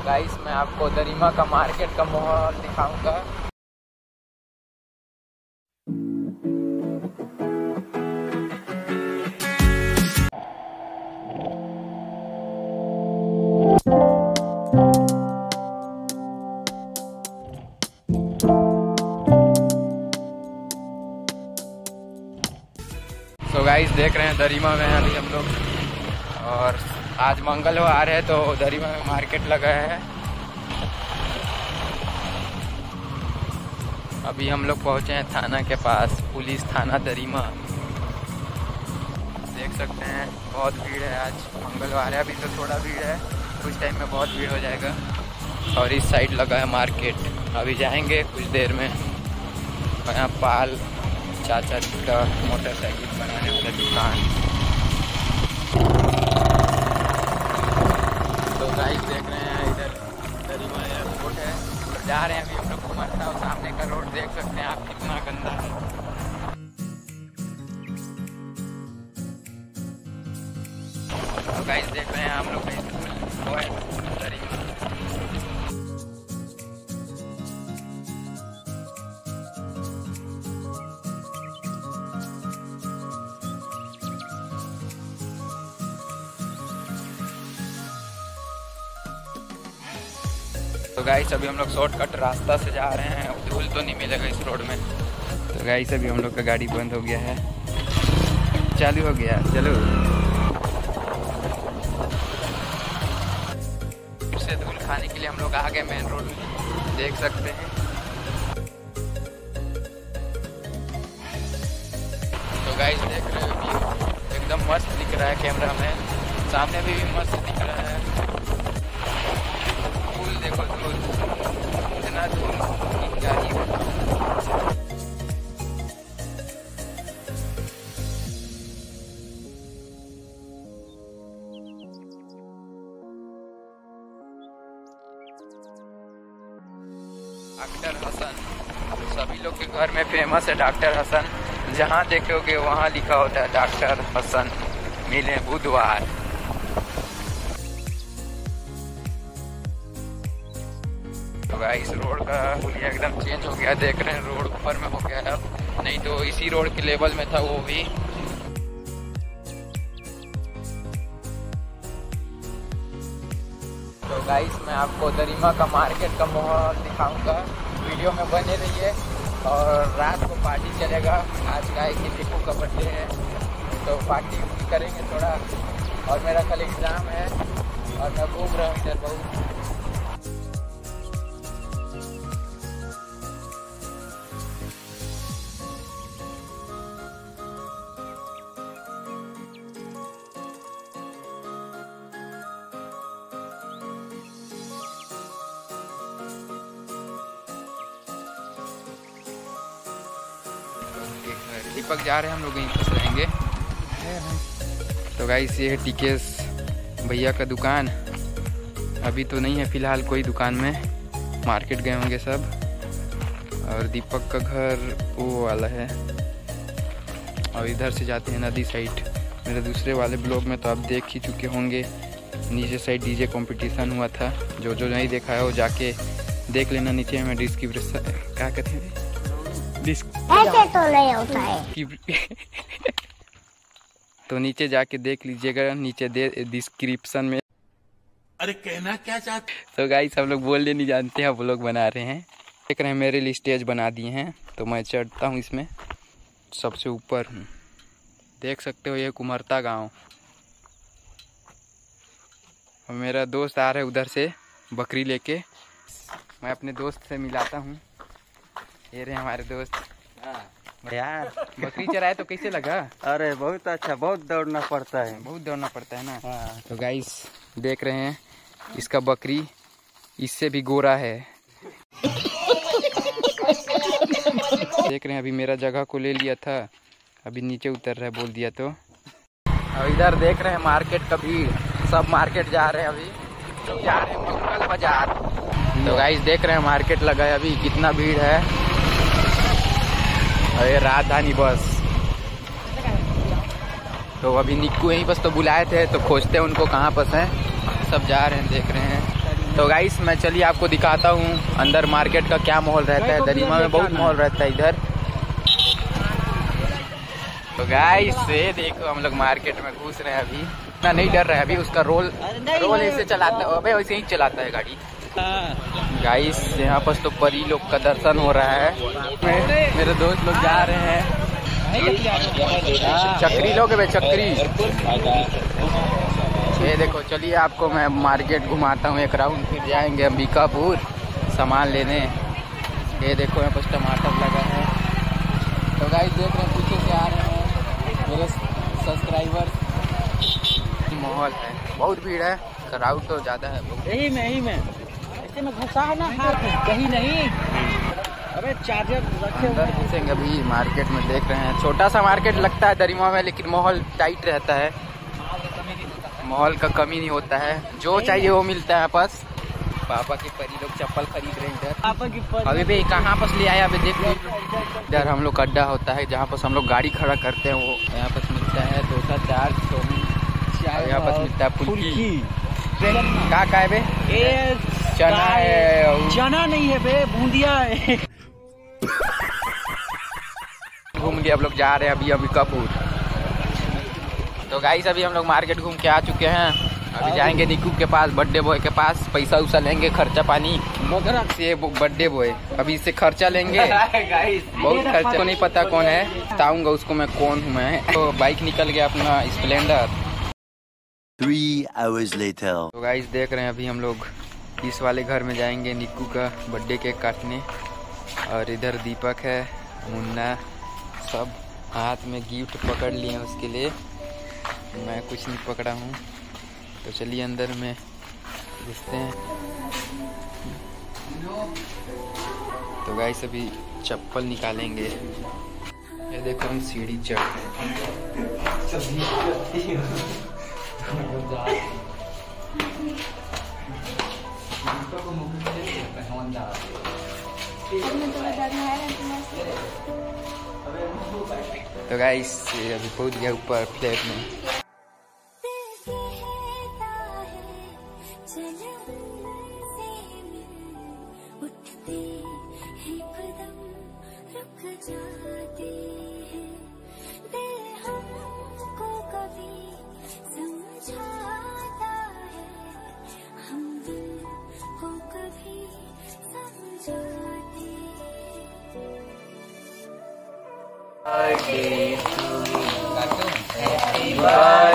Guys मैं आपको दरिमा का मार्केट का माहौल दिखाऊंगा। तो गाइस देख रहे हैं दरिमा में अभी हम लोग, और आज मंगलवार है तो दरिमा में मार्केट लगा है। अभी हम लोग पहुंचे हैं थाना के पास, पुलिस थाना दरिमा। देख सकते हैं बहुत भीड़ है, आज मंगलवार है। अभी तो थोड़ा भीड़ है, कुछ टाइम में बहुत भीड़ हो जाएगा। और इस साइड लगा है मार्केट, अभी जाएंगे कुछ देर में। यहाँ पाल चाचा का मोटरसाइकिल बनाने वाला दुकान। तो गाइस देख रहे हैं इधर दरिमा एयरपोर्ट है, जा रहे हैं अभी हम लोग घुमाता। और सामने का रोड देख सकते हैं आप कितना गंदा है। तो गाइस देख रहे हैं हम लोग दरिमा। तो गाइस अभी हम लोग शॉर्टकट रास्ता से जा रहे हैं, धूल तो नहीं मिलेगा इस रोड में। तो गाइस अभी हम लोग का गाड़ी बंद हो गया है, चालू हो गया, चलो। फिर से धूल खाने के लिए हम लोग आ गए मेन रोड में, देख सकते हैं। तो गाइस देख रहे हो एकदम मस्त दिख रहा है कैमरा में, सामने भी मस्त दिख रहा है। देखो धूल, इतना धूल क्या ही है। डॉक्टर हसन, सभी लोग के घर में फेमस है डॉक्टर हसन। जहाँ देखोगे वहाँ लिखा होता है डॉक्टर हसन मिले बुधवार। तो गाइस रोड का हुलिया एकदम चेंज हो गया, देख रहे हैं रोड ऊपर में हो गया है, नहीं तो इसी रोड के लेवल में था वो भी। तो गाइस मैं आपको दरिमा का मार्केट का माहौल दिखाऊंगा, वीडियो में बने रहिए। और रात को पार्टी चलेगा, आज गाय की दीपू का बर्थडे है तो पार्टी करेंगे थोड़ा। और मेरा कल एग्ज़ाम है और मैं घूम रहा हूँ इधर बहुत। दीपक जा रहे हैं हम लोग, यहीं फंस रहेंगे। तो गाइस ये है टिकेश भैया का दुकान। अभी तो नहीं है फिलहाल कोई दुकान में, मार्केट गए होंगे सब। और दीपक का घर वो वाला है। और इधर से जाते हैं नदी साइड। मेरे दूसरे वाले ब्लॉग में तो आप देख ही चुके होंगे, नीचे साइड डीजे कंपटीशन हुआ था। जो जो नहीं देखा है वो जाके देख लेना, नीचे में डिस्क्रिप्शन क्या कहते हैं, ऐसे तो नहीं होता है। तो नीचे जाके देख लीजिएगा, नीचे दे डिस्क्रिप्शन में। अरे कहना क्या चाहते। तो गाइस हम लोग बोलने नहीं जानते हैं, व्लॉग बना रहे हैं। देख रहे हैं मेरे लिए स्टेज बना दिए हैं, तो मैं चढ़ता हूँ इसमें, सबसे ऊपर हूँ। देख सकते हो ये कुमरता गांव। और मेरा दोस्त आ रहा है उधर से बकरी लेके, मैं अपने दोस्त से मिलाता हूँ। ये रहे हमारे दोस्त। यार बकरी चराए तो कैसे लगा? अरे बहुत अच्छा, बहुत दौड़ना पड़ता है, बहुत दौड़ना पड़ता है ना। तो गाइस देख रहे हैं इसका बकरी इससे भी गोरा है। देख रहे हैं अभी मेरा जगह को ले लिया था, अभी नीचे उतर रहा है बोल दिया तो। और इधर देख रहे हैं मार्केट का भीड़, सब मार्केट जा रहे हैं अभी, तो जा रहे हैं मंगल बाजार। तो गाइस देख रहे हैं मार्केट लगा है अभी, कितना भीड़ है। अरे राजधानी बस, तो अभी निक्कू यहीं बस तो बुलाए थे, तो खोजते हैं उनको कहाँ पर हैं। सब जा रहे हैं, देख रहे हैं। तो गाइस मैं चलिए आपको दिखाता हूँ अंदर मार्केट का क्या माहौल रहता है। दरिमा में बहुत माहौल रहता है इधर। तो गाइस ये देखो हम लोग मार्केट में घुस रहे हैं। अभी इतना नहीं डर रहा है। अभी उसका रोल ऐसे चलाता है, अबे वैसे ही चलाता है गाड़ी। गाइस यहाँ पर तो परी लोग का दर्शन हो रहा है। मेरे दोस्त लोग जा रहे हैं। चक्री लोग है चक्री। ये देखो चलिए आपको मैं मार्केट घुमाता हूँ एक राउंड, फिर जाएंगे अंबिकापुर सामान लेने। ये देखो यहाँ पर टमाटर लगा है। तो गाइस देख रहे हैं पीछे से आ रहे हैं मेरे सब्सक्राइबर। माहौल है, बहुत भीड़ है, क्राउड तो ज़्यादा है। यही में ऐसे में घुसा है ना हाथ कहीं नहीं। अबे चार्जर अंदर घुसेंगे अभी मार्केट में। देख रहे हैं छोटा सा मार्केट लगता है दरिमा में, लेकिन माहौल टाइट रहता है। माहौल का कमी नहीं होता है, जो चाहिए वो मिलता है। बस पापा की परी लोग चप्पल खरीद रहे हैं इधर। पापा की परी अभी भी कहाँ पर ले आया अभी देख लो। इधर हम लोग अड्डा होता है जहाँ पर हम लोग गाड़ी खड़ा करते हैं। वो यहाँ पर मिलता है डोसा, चाट, चाउमीन। यहाँ पर मिलता है फुल्की। क्या है बे? चना है। चना नहीं है बे, बूंदिया है। घूम के हम लोग जा रहे हैं अभी अंबिकापुर। तो गाइस अभी हम लोग मार्केट घूम के आ चुके हैं। अभी जाएंगे निकू के पास, बर्थडे बॉय के पास। पैसा उसा लेंगे, खर्चा पानी। ये बर्थडे बॉय अभी इससे खर्चा लेंगे। बहुत खर्चा को नहीं पता कौन है, बताऊंगा उसको मैं कौन हूँ मैं। तो बाइक निकल गया अपना स्प्लेंडर। 3 hours later. तो गाइस देख रहे हैं अभी हम लोग इस वाले घर में जाएंगे निक्कू का बर्थडे केक काटने। और इधर दीपक है, मुन्ना, सब हाथ में गिफ्ट पकड़ लिए हैं उसके लिए। मैं कुछ नहीं पकड़ा हूँ। तो चलिए अंदर में घुसते हैं। तो गाइस अभी चप्पल निकालेंगे। ये देखो हम सीढ़ी चढ़ रहे हैं। तो गाइस अभी पहुंच गया ऊपर फ्लैट में। Happy birthday